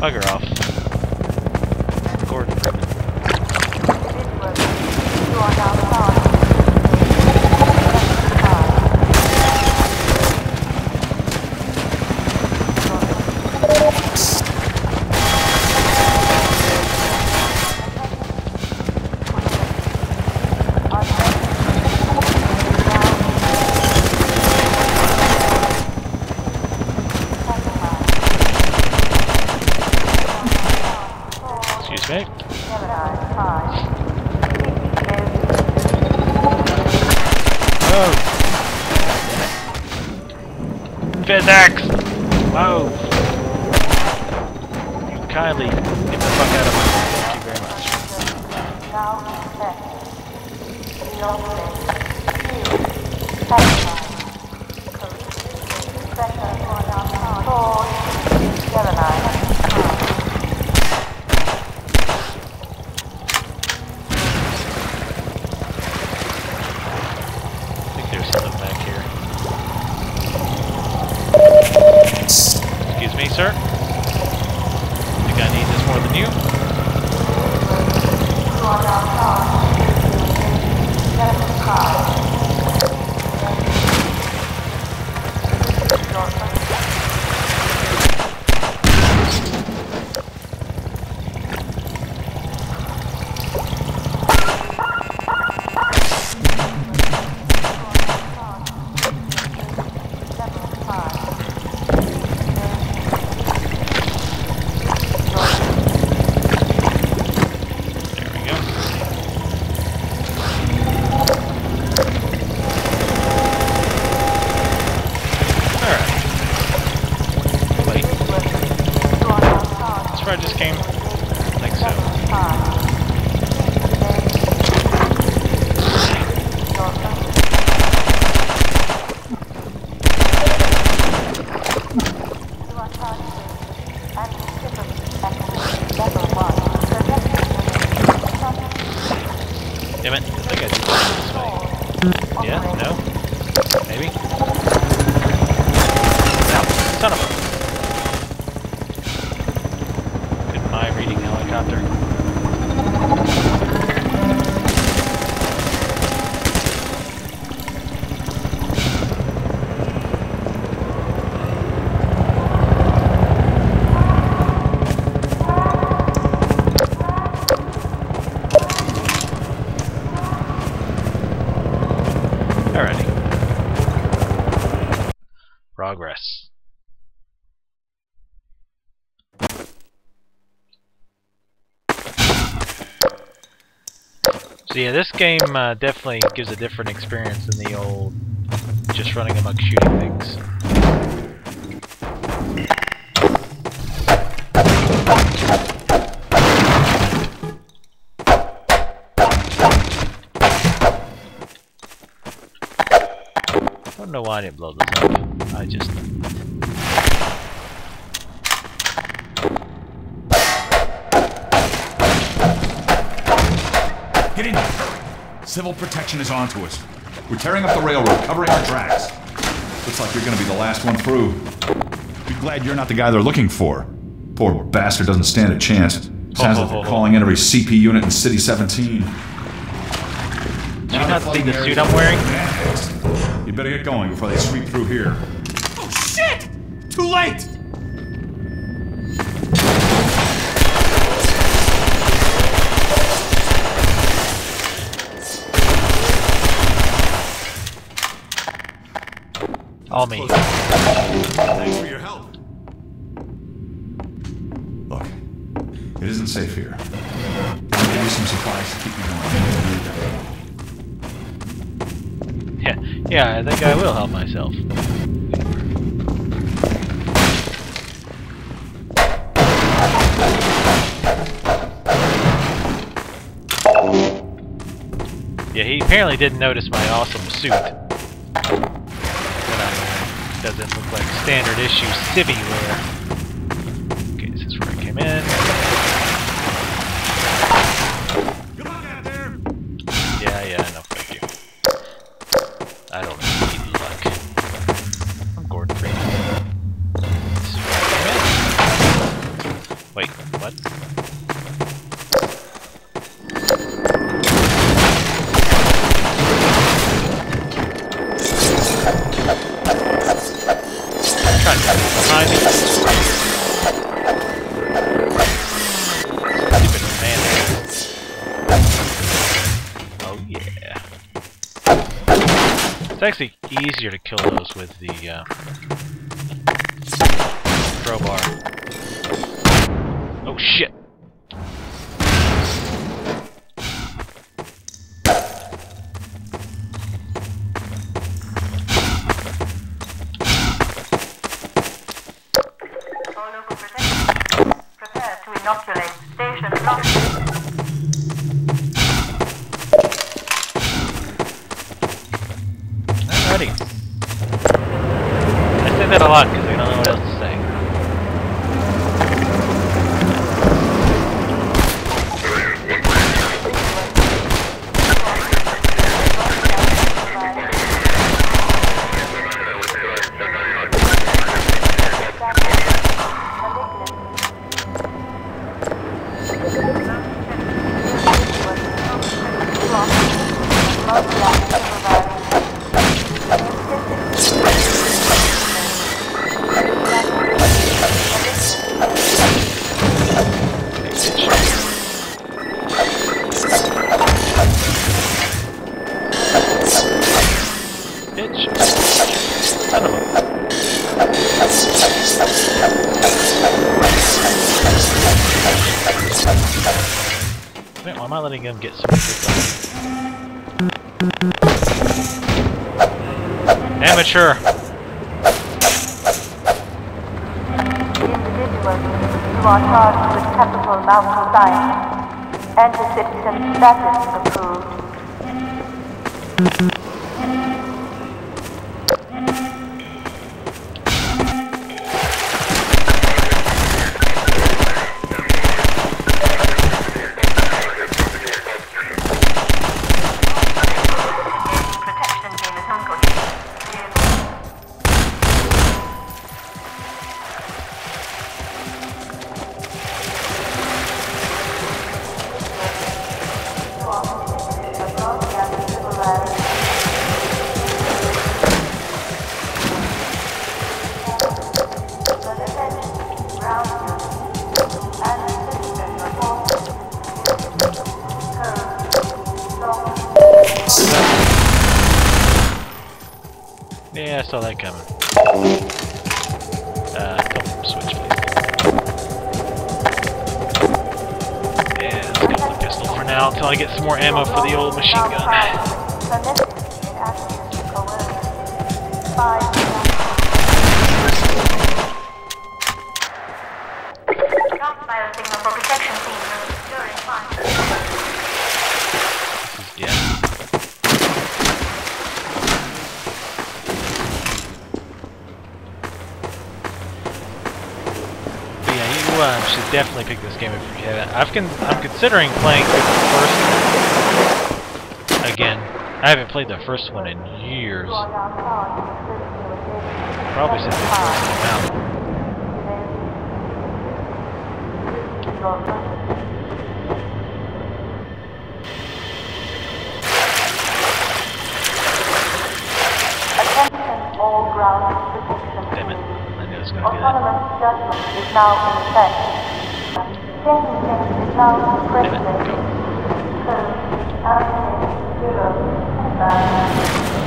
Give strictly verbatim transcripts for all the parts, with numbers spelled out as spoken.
Bugger off. Gordon Freeman. You are now starting. Excuse me. Oh! Physics! Whoa! You kindly get the fuck out of my way. Thank you very much. I think there's something back here. Excuse me, sir? Think I need this more than you? I just came. I think so. Damn it, I think I did this way. Yeah? No? Maybe? No, son of a... My reading helicopter. Alrighty. Progress. So yeah, this game uh, definitely gives a different experience than the old just running amok shooting things. I don't know why I didn't blow this up. I just... Get in there, hurry! Civil protection is onto us. We're tearing up the railroad, covering our tracks. Looks like you're gonna be the last one through. Be glad you're not the guy they're looking for. Poor bastard doesn't stand a chance. Sounds like they're calling in every C P unit in City seventeen. Do you not see the suit I'm wearing? Manhacks. You better get going before they sweep through here. Oh shit! Too late! All me. Thanks for your help. Look, it isn't safe here. I'll give you some supplies to keep you going. Yeah, yeah, I think I will help myself. Yeah, he apparently didn't notice my awesome suit. Doesn't look like standard issue civvy wear. Okay, this is where I came in. Good luck out there. Yeah, yeah, no, thank you. I don't need luck. I'm Gordon Freeman. This is where I came in. Wait, It's actually easier to kill those with the uh, crowbar. Oh shit! All local protection. Prepare to inoculate. Station locked. Alrighty. I say that a lot because I don't know what else to say. Why am I letting him get so much stuff? Amateur! You are charged with capital malfeasance. Anti-citizen status approved. Yeah, I saw that coming. Uh, couple switch please. Yeah, let's go with the pistol for now until I get some more ammo for the old machine gun. Yeah. Uh, should definitely pick this game if you haven't. I've con I'm considering playing the first one again. I haven't played the first one in years. Probably since it first came out. Attention all ground protection. Damn it. I knew it was going to do that. Autonomous judgment is now in effect. Sentence is now president. Code Architect zero nine.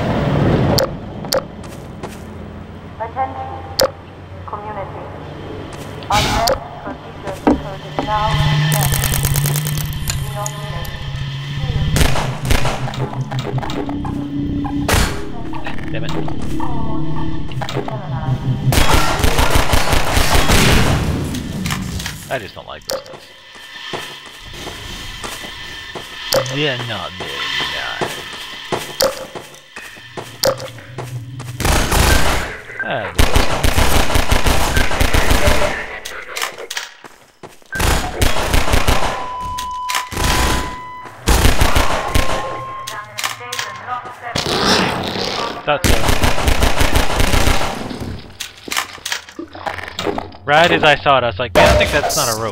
Attention, community. Unrest procedures code is now in effect. Denominate. Damn it. I just don't like this stuff. They're not very nice. Ah, thought so. Right as I saw it, I was like, man, I think that's not a rope.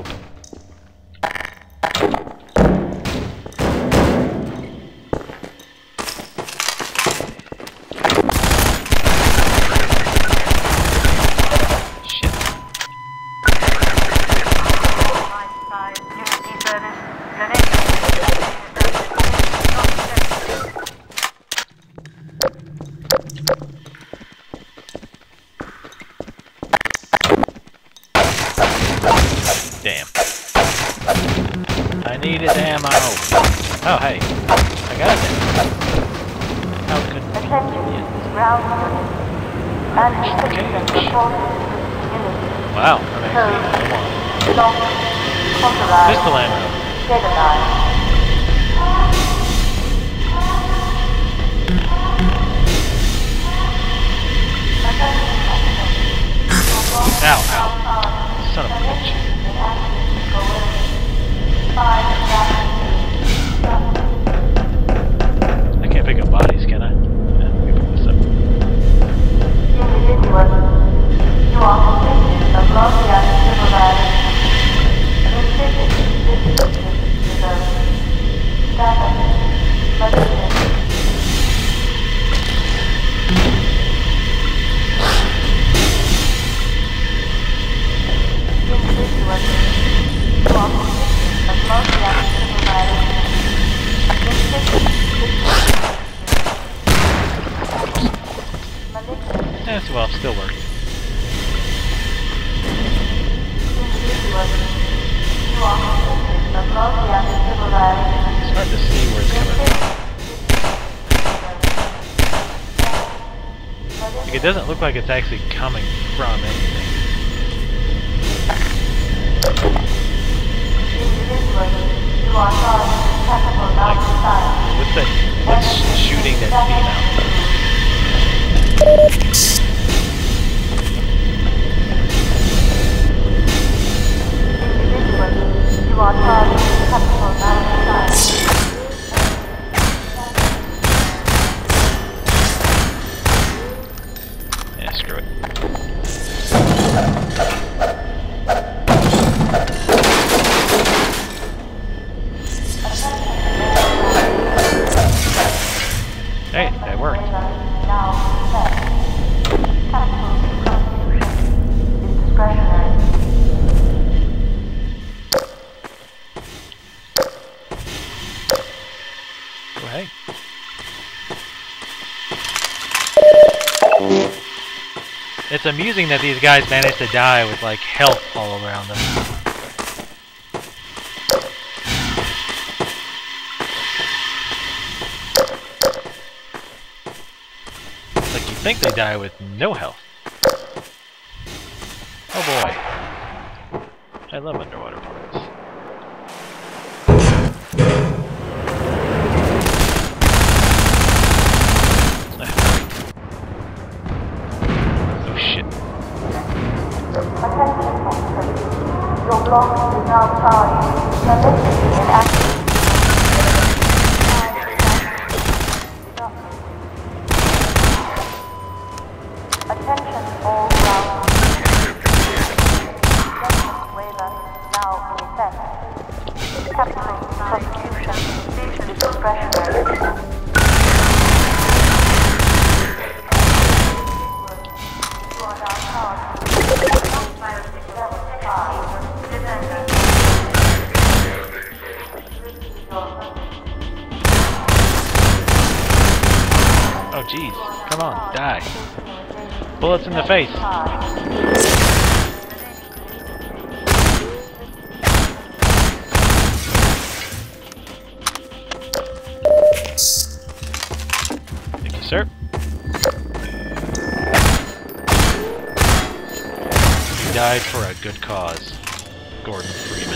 Oh, hey. I got it. How convenient. Ground unit. Manhacks Wow, how many feet? Come on. Pistol ammo. Ow, ow. Son of a bitch. I can't pick up bodies, can I? Yeah, let me pick this up. You are convicted of lawfully uncivil violence. Yes, well, still working. It's hard to see where it's coming from. Like, it doesn't look like it's actually coming from anything. Like, what's that? What's shooting that beam out? You are charged with capital homicide. Yeah, screw it. Hey, that worked. Now set. Capital prosecution is discretionary. Oh, hey. It's amusing that these guys managed to die with, like, health all around them. Like, you think they die with no health. Oh boy. I love underwater parts. Your block is now charged. Maliciously inactive. Attention all ground. Judgment waiver now in effect. Capital prosecution is discretionary. You are now charged. Oh jeez, come on, die. Bullets in the face. Thank you, sir. You died for a good cause, Gordon Freeman.